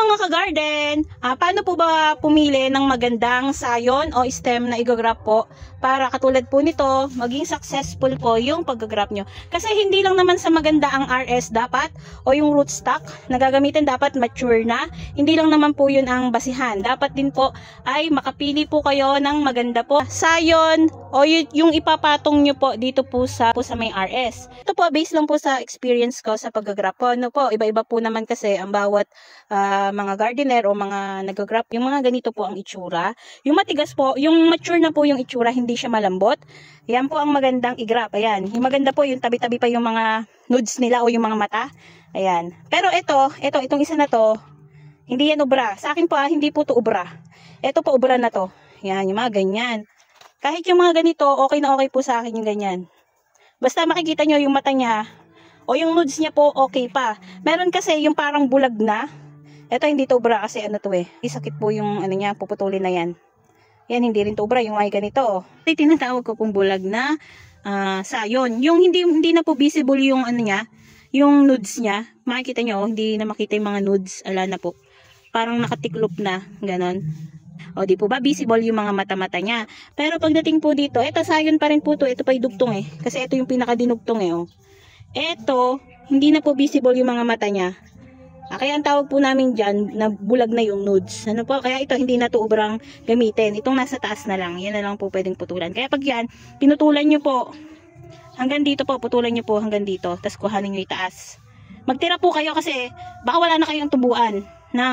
mga ka-garden, paano po ba pumili ng magandang sayon o stem na i-grap po para katulad po nito, maging successful po yung pag-grap nyo? Kasi hindi lang naman sa maganda ang RS dapat o yung rootstock na gagamitin dapat mature na. Hindi lang naman po yun ang basihan. Dapat din po ay makapili po kayo ng maganda po sayon o yung ipapatong nyo po dito po sa may RS. Ito po, based lang po sa experience ko sa pag-grap po. Ano po, iba-iba po naman kasi ang bawat mga gardener o mga nag-grap, yung mga ganito po ang itsura. Yung matigas po, yung mature na po yung itsura, hindi siya malambot. Yan po ang magandang i-grap. Ayan. Yung maganda po, yung tabi-tabi pa yung mga nodes nila o yung mga mata. Ayan. Pero itong isa na to, hindi yan ubra. Sa akin po, hindi po to ubra. Ito po ubra na to. Ayan, yung mga ganyan. Kahit yung mga ganito, okay na okay po sa akin yung ganyan. Basta makikita nyo yung mata niya o yung nodes niya po, okay pa. Meron kasi yung parang bulag na. Ito hindi to ubra kasi ano to eh. Isakit po yung ano niya, puputulin na yan. Yan hindi rin to ubra, yung ay ganito. Ito tinatawag ko pong bulag na sayon. Yung hindi na po visible yung ano niya, yung nodes niya. Makikita nyo, hindi na makita yung mga nodes. Ala na po. Parang nakatiklop na, ganon. O di po ba visible yung mga mata-mata niya. Pero pagdating po dito, ito sayon pa rin po to. Ito pa yung dugtong eh. Kasi ito yung pinakadinugtong eh. Oh. Ito, hindi na po visible yung mga mata niya. Kaya ang tawag po namin dyan, na bulag na yung nodes. Ano po? Kaya ito, hindi na to ubrang gamitin. Itong nasa taas na lang. Yan na lang po pwedeng putulan. Kaya pag yan, pinutulan nyo po. Hanggang dito po, putulan nyo po hanggang dito. Tapos kuhanin nyo itaas. Magtira po kayo kasi baka wala na kayong tubuan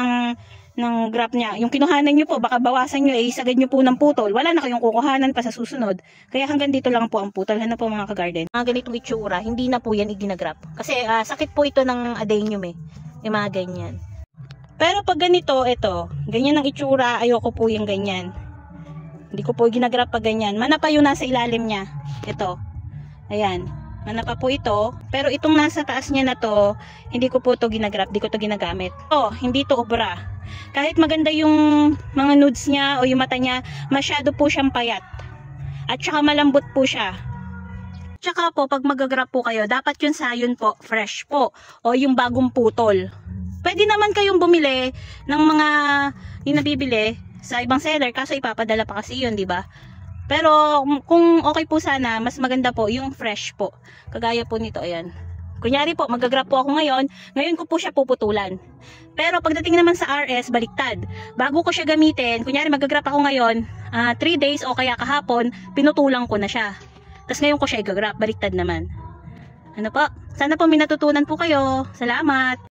ng grap niya. Yung kinuhanan nyo po, baka bawasan nyo isagad nyo po ng putol. Wala na kayong kukuhanan pa sa susunod. Kaya hanggang dito lang po ang putol. Ano po mga ka-garden? Mga ganitong itsura, hindi na po yan iginagrap. Kasi sakit po ito ng adenium eh. Yung mga ganyan. Pero pag ganito, ito, ganyan ang itsura, ayoko po yung ganyan. Hindi ko po ginagrap pag ganyan. Mana pa yung nasa ilalim niya. Ito. Ayan. Mana pa po ito. Pero itong nasa taas niya na to, hindi ko po to ginagrap. Hindi ko to ginagamit. Hindi to obra. Kahit maganda yung mga nodes niya o yung mata niya, masyado po siyang payat. At saka malambot po siya. Tsaka po, pag magagrap po kayo, dapat yung sayon po, fresh po. O yung bagong putol. Pwede naman kayong bumili ng mga yung nabibili sa ibang seller, kaso ipapadala pa kasi yun, di ba? Pero kung okay po sana, mas maganda po yung fresh po. Kagaya po nito, ayan. Kunyari po, magagrap po ako ngayon ko po siya puputulan. Pero pagdating naman sa RS, baliktad. Bago ko siya gamitin, kunyari magagrap ako ngayon, 3 days o kaya kahapon, pinutulang ko na siya. Tapos ngayon ko siya i-grap, baliktad naman. Ano po? Sana po may natutunan po kayo. Salamat!